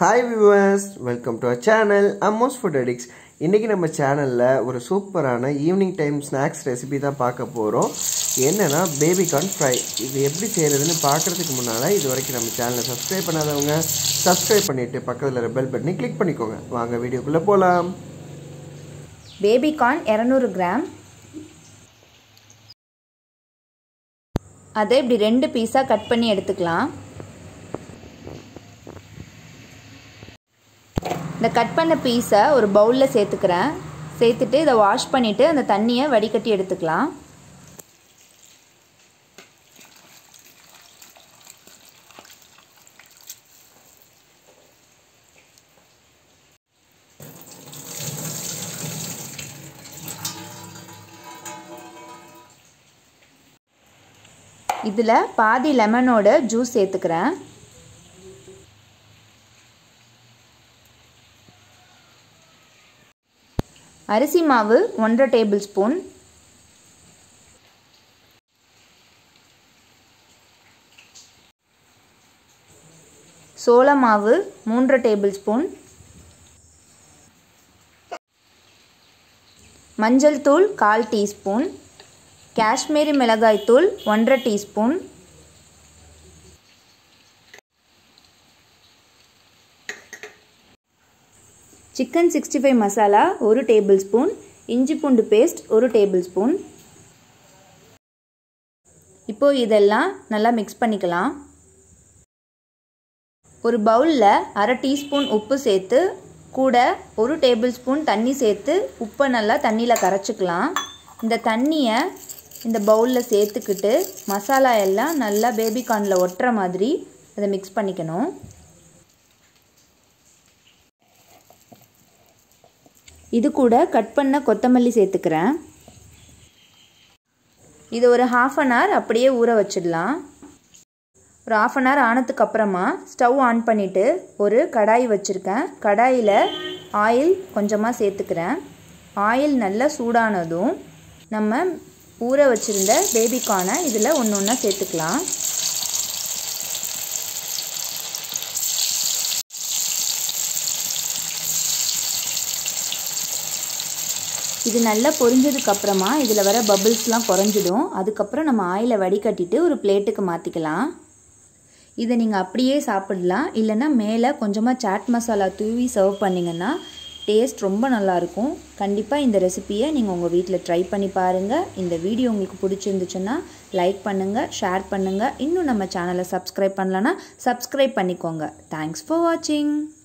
Hi viewers, welcome to our channel Ammo's Food Addicts. இன்னைக்கு நம்ம சேனல்ல ஒரு சூப்பரான ஈவினிங் டைம் ஸ்நாக்ஸ் ரெசிபி தான் பார்க்க போறோம். என்னன்னா பேபி கார்ன் ஃப்ரை. இது எப்படி செய்யறதுன்னு பார்க்கிறதுக்கு முன்னால இதுவரைக்கும் நம்ம சேனலை சப்ஸ்கிரைப் பண்ணாதவங்க சப்ஸ்கிரைப் பண்ணிட்டு பக்கத்துல இருக்க பெல் பட்டனை கிளிக் பண்ணிக்கோங்க. வாங்க வீடியோக்குள்ள போலாம். Baby corn 200 gram. அதை இப்படி ரெண்டு பீஸா கட் பண்ணி எடுத்துக்கலாம். இந்த கட் பண்ண பீஸை ஒரு பவுலில் சேர்த்துக்கிறேன். சேர்த்துட்டு இதை வாஷ் பண்ணிவிட்டு அந்த தண்ணியை வடிகட்டி எடுத்துக்கலாம். இதில் பாதி லெமனோட ஜூஸ் சேர்த்துக்கிறேன். அரிசி மாவு 1.5 டேபிள் ஸ்பூன், சோள மாவு 3 டேபிள் ஸ்பூன், மஞ்சள் தூள் 1/4 டீஸ்பூன், காஷ்மீரி மிளகாய் தூள் 1.5 teaspoon, chicken 65 masala 1 tablespoon, இஞ்சி பூண்டு பேஸ்ட் 1 டேபிள் ஸ்பூன். இப்போ இதெல்லாம் நல்லா மிக்ஸ் பண்ணிக்கலாம். ஒரு பவுலில் 1/2 டீஸ்பூன் உப்பு சேர்த்து கூட 1 டேபிள் ஸ்பூன் தண்ணி சேர்த்து உப்பை நல்லா தண்ணியில் கரைச்சிக்கலாம். இந்த தண்ணியை இந்த பவுலில் சேர்த்துக்கிட்டு மசாலா எல்லாம் நல்லா பேபி கார்னில் ஒட்டுற மாதிரி அதை மிக்ஸ் பண்ணிக்கணும். இது கூட கட் பண்ண கொத்தமல்லி சேர்த்துக்கிறேன். இது ஒரு 1/2 hour அப்படியே ஊற வச்சிடலாம். ஒரு 1/2 hour ஆனதுக்கு அப்புறமா ஸ்டவ் ஆன் பண்ணிவிட்டு ஒரு கடாய் வச்சுருக்கேன். கடாயில் ஆயில் கொஞ்சமாக சேர்த்துக்கிறேன். ஆயில் நல்லா சூடானதும் நம்ம ஊற வச்சுருந்த பேபி கார்னை இதில் ஒன்று ஒன்றா சேர்த்துக்கலாம். இது நல்லா பொரிஞ்சதுக்கப்புறமா இதில் வர பபிள்ஸ்லாம் குறைஞ்சிடும். அதுக்கப்புறம் நம்ம ஆயிலை வடிகட்டிட்டு ஒரு பிளேட்டுக்கு மாற்றிக்கலாம். இதை நீங்கள் அப்படியே சாப்பிடலாம். இல்லைன்னா மேலே கொஞ்சமாக சாட் மசாலா தூவி சர்வ் பண்ணிங்கன்னா டேஸ்ட் ரொம்ப நல்லாயிருக்கும். கண்டிப்பாக இந்த ரெசிபியை நீங்கள் உங்கள் வீட்டில் ட்ரை பண்ணி பாருங்கள். இந்த வீடியோ உங்களுக்கு பிடிச்சிருந்துச்சுன்னா லைக் பண்ணுங்கள், ஷேர் பண்ணுங்கள். இன்னும் நம்ம சேனலை சப்ஸ்கிரைப் பண்ணலன்னா சப்ஸ்கிரைப் பண்ணிக்கோங்க. தேங்க்ஸ் ஃபார் வாட்சிங்.